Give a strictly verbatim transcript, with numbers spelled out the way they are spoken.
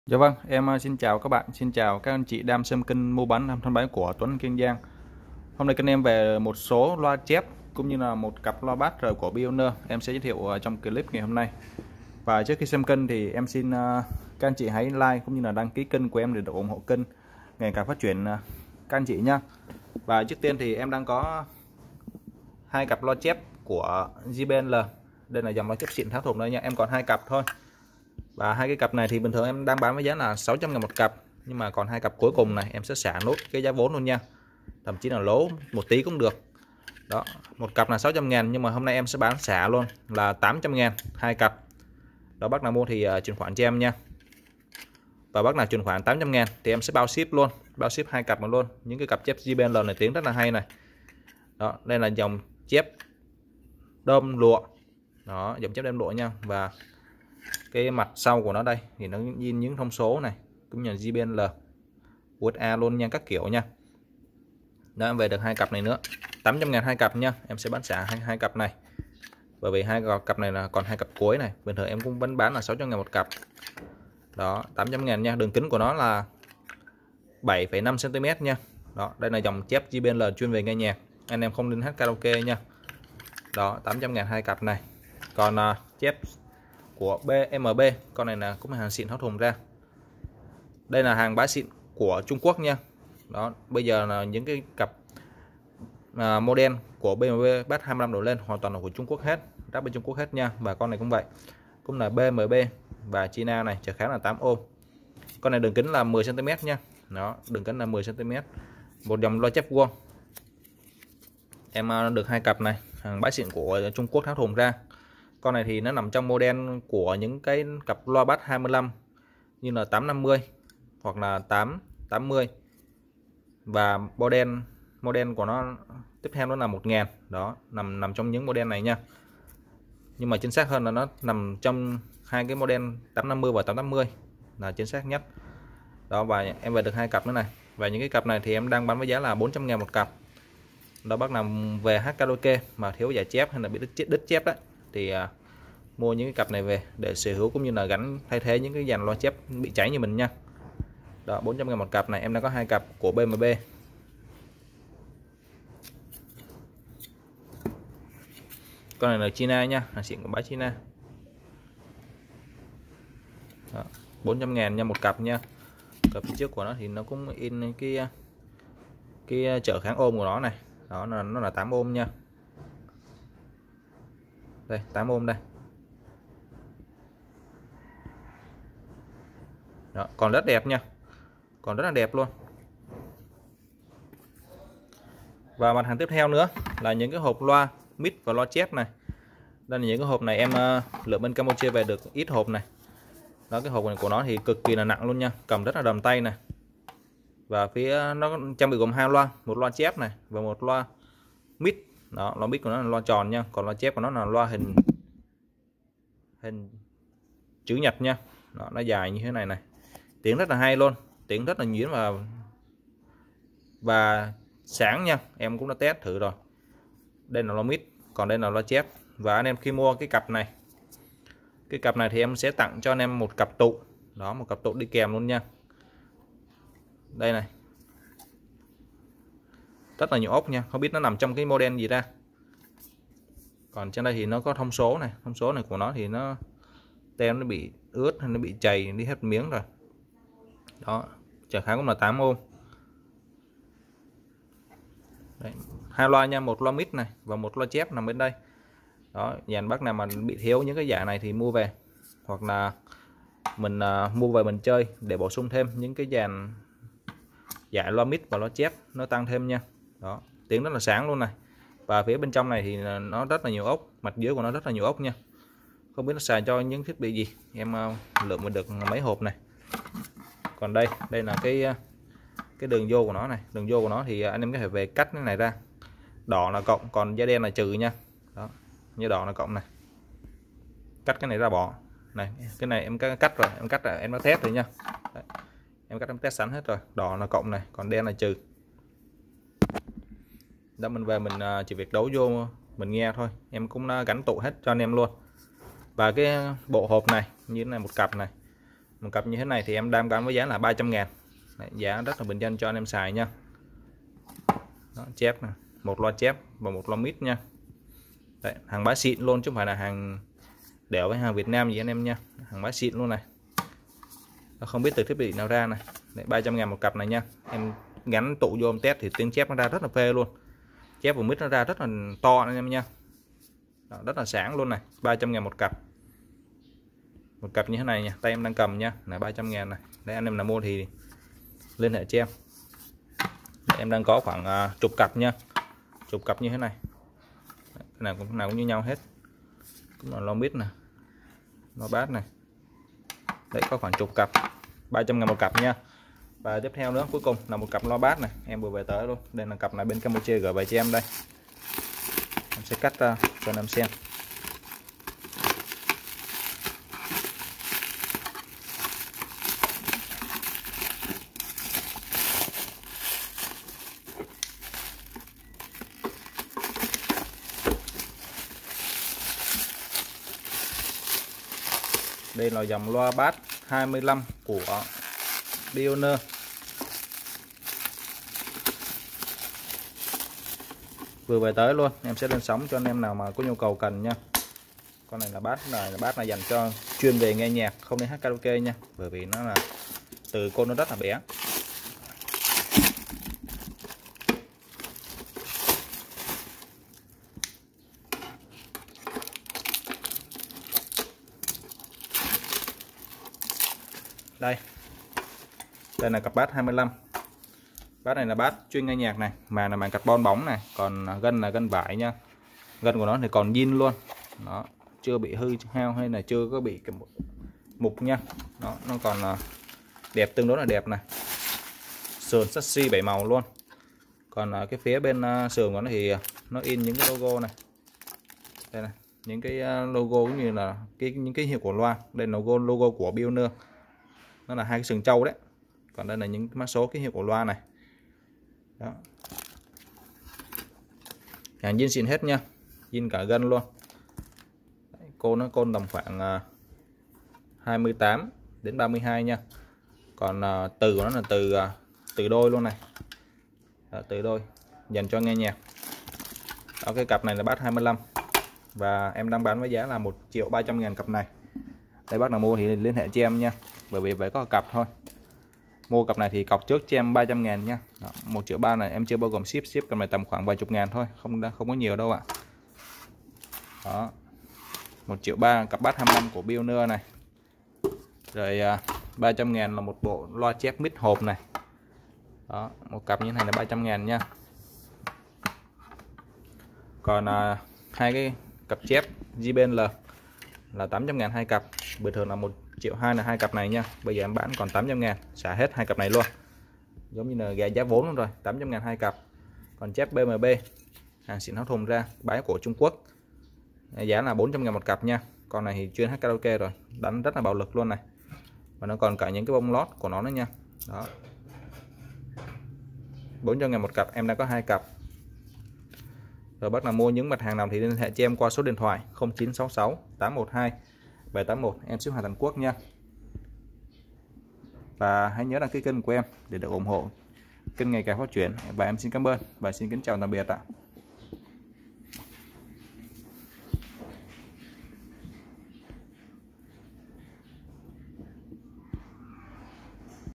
Dạ vâng, em ờ, xin chào các bạn, xin chào các anh chị đang xem kênh mua bán năm thân máy của Tuấn Kiên Giang. Hôm nay kênh em về một số loa chép cũng như là một cặp loa bass R của Pioneer em sẽ giới thiệu ờ, trong clip ngày hôm nay. Và trước khi xem kênh thì em xin ờ, các anh chị hãy like cũng như là đăng ký kênh của em để được ủng hộ kênh ngày càng phát triển ờ, các anh chị nha. Và trước tiên thì em đang có hai cặp loa chép của gi bê en lờ. Đây là dòng loa chép xịn tháo thùng đây nha, em còn hai cặp thôi. Và hai cái cặp này thì bình thường em đang bán với giá là sáu trăm ngàn một cặp, nhưng mà còn hai cặp cuối cùng này em sẽ xả nốt cái giá vốn luôn nha, thậm chí là lỗ một tí cũng được. Đó, một cặp là sáu trăm ngàn nhưng mà hôm nay em sẽ bán xả luôn là tám trăm ngàn hai cặp. Đó, bác nào mua thì uh, chuyển khoản cho em nha. Và bác nào chuyển khoản tám trăm ngàn thì em sẽ bao ship luôn, bao ship hai cặp luôn. Những cái cặp chép gi bê en lờ này tiếng rất là hay này. Đó, đây là dòng chép đơm lụa. Đó, dòng chép đơm lụa nha. Và cái mặt sau của nó đây thì nó in những thông số này cũng như là gi bê en lờ, u ét a luôn nha, các kiểu nha. Đó, em về được hai cặp này nữa, tám trăm ngàn hai cặp nha. Em sẽ bán xả hai, hai cặp này, bởi vì hai cặp này là còn hai cặp cuối này, bình thường em cũng vẫn bán là sáu trăm ngàn một cặp. Đó, tám trăm ngàn nha. Đường kính của nó là bảy phẩy năm xăng ti mét nha. Đó, đây là dòng chép gi bê en lờ chuyên về nghe nhạc, anh em không nên hát karaoke nha. Đó, tám trăm ngàn hai cặp này. Còn uh, chép của bê em bê, con này là cũng là hàng xịn tháo thùng ra. Đây là hàng bá xịn của Trung Quốc nha. Đó, bây giờ là những cái cặp à, model của bê em bê bass hai mươi lăm độ lên hoàn toàn là của Trung Quốc hết, ráp bên Trung Quốc hết nha. Và con này cũng vậy, cũng là bê em bê và China này, trở kháng là tám ôm. Con này đường kính là mười xăng ti mét nha. Đó, đường kính là mười xăng ti mét. Một dòng loa chép vuông. Em được hai cặp này, hàng bá xịn của Trung Quốc tháo thùng ra. Con này thì nó nằm trong model của những cái cặp loa bass hai mươi lăm như là tám năm mươi hoặc là tám tám mươi, và model model của nó tiếp theo nó là một nghìn. Đó, nằm nằm trong những model này nha. Nhưng mà chính xác hơn là nó nằm trong hai cái model tám năm mươi và tám tám mươi là chính xác nhất. Đó, và em về được hai cặp nữa này. Và những cái cặp này thì em đang bán với giá là bốn trăm ngàn một cặp. Đó, bác nào về hát karaoke mà thiếu giải chép hay là bị đứt, đứt chép đó thì uh, mua những cái cặp này về để sở hữu cũng như là gắn thay thế những cái dàn loa chép bị cháy như mình nha. Đó, bốn trăm ngàn một cặp này. Em đã có hai cặp của bê em bê. Con này là China nha, hàng xịn của bá China. Đó, bốn trăm ngàn nha một cặp nha. Cặp phía trước của nó thì nó cũng in cái cái trở kháng ôm của nó này. Đó, là nó là tám ôm nha. Đây, tám ôm đây. Đó, còn rất đẹp nha, còn rất là đẹp luôn. Và mặt hàng tiếp theo nữa là những cái hộp loa mid và loa chép này. Đây là những cái hộp này em uh, lượm bên Campuchia về được ít hộp này. Đó, cái hộp này của nó thì cực kỳ là nặng luôn nha, cầm rất là đầm tay này. Và phía nó trang bị gồm hai loa, một loa chép này và một loa mid. Đó, loa mid của nó là loa tròn nha, còn loa chép của nó là loa hình hình chữ nhật nha. Đó, nó dài như thế này này. Tiếng rất là hay luôn, tiếng rất là nhuyễn và và sáng nha. Em cũng đã test thử rồi. Đây là loa mid, còn đây là loa chép. Và anh em khi mua cái cặp này, cái cặp này thì em sẽ tặng cho anh em một cặp tụ. Đó, một cặp tụ đi kèm luôn nha. Đây này, rất là nhiều ốc nha, không biết nó nằm trong cái model gì ra. Còn trên đây thì nó có thông số này, thông số này của nó thì nó tem nó bị ướt hay nó bị chày đi hết miếng rồi. Đó, trở kháng cũng là tám ôm. Đấy, hai loa nha, một loa mid này và một loa chép nằm bên đây. Đó, dàn bác nào mà bị thiếu những cái giả này thì mua về, hoặc là mình uh, mua về mình chơi để bổ sung thêm những cái dàn giả loa mid và loa chép nó tăng thêm nha. Đó, tiếng rất là sáng luôn này. Và phía bên trong này thì nó rất là nhiều ốc, mặt dưới của nó rất là nhiều ốc nha. Không biết nó xài cho những thiết bị gì, em uh, lượm mình được mấy hộp này. Còn đây, đây là cái cái đường vô của nó này, đường vô của nó thì anh em có thể về cắt cái này ra. Đỏ là cộng, còn da đen là trừ nha. Đó, như đỏ là cộng này. Cắt cái này ra bỏ. Này, cái này em cắt rồi, em cắt rồi, em đã test rồi nha. Đấy, em cắt em test sẵn hết rồi. Đỏ là cộng này, còn đen là trừ. Đó, mình về mình chỉ việc đấu vô mình nghe thôi. Em cũng gắn tụ hết cho anh em luôn. Và cái bộ hộp này như thế này, một cặp này Một cặp như thế này thì em đang bán với giá là ba trăm ngàn. Đấy, giá rất là bình dân cho anh em xài nha. Đó, chép này, một loa chép và một loa mít nha. Đấy, hàng bá xịn luôn chứ không phải là hàng đẻo với hàng Việt Nam gì anh em nha. Hàng bá xịn luôn này. Không biết từ thiết bị nào ra này. Đấy, ba trăm ngàn một cặp này nha. Em gắn tụ vô em test thì tiếng chép nó ra rất là phê luôn. Chép và mít nó ra rất là to anh em nha. Đó, rất là sáng luôn này. Ba trăm ngàn một cặp. Một cặp như thế này nha, tay em đang cầm nha, là ba trăm ngàn này. Đấy, anh em nào mua thì liên hệ cho em. Đấy, em đang có khoảng uh, chục cặp nha, chục cặp như thế này. Đấy, cái nào cũng nào cũng như nhau hết. Cũng là lo mít nè, lo bát này. Đấy, có khoảng chục cặp, ba trăm ngàn một cặp nha. Và tiếp theo nữa, cuối cùng là một cặp lo bát này, em vừa về tới luôn. Đây là cặp này bên Campuchia gửi về cho em đây. Em sẽ cắt uh, cho anh em xem. Đây là dòng loa bass hai mươi lăm của Pioneer. Vừa về tới luôn, em sẽ lên sóng cho anh em nào mà có nhu cầu cần nha. Con này là bass này là bass là dành cho chuyên về nghe nhạc, không đi hát karaoke nha, bởi vì nó là từ côn nó rất là bé. Đây, đây là cặp bass hai mươi lăm. Bass này là bass chuyên nghe nhạc này, mà là màng carbon bóng này, còn gân là gân vải nha. Gân của nó thì còn zin luôn, nó chưa bị hư hao hay là chưa có bị cái mục nha. Nó nó còn đẹp, tương đối là đẹp này. Sườn sassy bảy màu luôn. Còn cái phía bên sườn của nó thì nó in những cái logo này. Đây này, những cái logo cũng như là cái những cái hiệu của loa. Đây là logo logo của Pioneer. Nó là hai cái sừng trâu đấy. Còn đây là những mã số ký hiệu của loa này. Đó. Hàng zin xịn hết nha, zin cả gân luôn. Đấy, côn nó côn tầm khoảng uh, hai mươi tám đến ba mươi hai nha. Còn uh, từ của nó là từ uh, từ đôi luôn này. Đó, từ đôi dành cho nghe nhạc. Đó, cái cặp này là bass hai mươi lăm và em đang bán với giá là một triệu ba trăm ngàn cặp này. Đây, bác nào mua thì liên hệ cho em nha, bởi vì phải có cặp thôi. Mua cặp này thì cọc trước cho em ba trăm ngàn nha. một triệu ba này em chưa bao gồm ship, ship cặp này tầm khoảng vài chục ngàn thôi, không không có nhiều đâu ạ. Đó, một triệu ba cặp bass hai mươi lăm của Pioneer này. Rồi ba trăm ngàn là một bộ loa chép mít hộp này. Đó, một cặp như thế này là ba trăm ngàn nha. Còn à, hai cái cặp chép gi bê en lờ là tám trăm ngàn hai cặp. Bình thường là một triệu hai là hai cặp này nha. Bây giờ em bán còn tám trăm ngàn, xả hết hai cặp này luôn. Giống như là gà giá vốn luôn rồi, tám trăm ngàn hai cặp. Còn chép bê em bê hàng xịn hóc thùng ra, bái của Trung Quốc. Giá là bốn trăm ngàn một cặp nha. Con này thì chuyên hát karaoke rồi, đánh rất là bạo lực luôn này. Và nó còn cả những cái bông lót của nó nữa nha. Đó. bốn trăm ngàn một cặp, em đã có hai cặp. Rồi bác nào mua những mặt hàng nào thì liên hệ cho em qua số điện thoại không chín sáu sáu tám một hai bảy tám một, em ship hàng toàn quốc nha. Và hãy nhớ đăng ký kênh của em để được ủng hộ kênh ngày càng phát triển. Và em xin cảm ơn và xin kính chào tạm biệt ạ.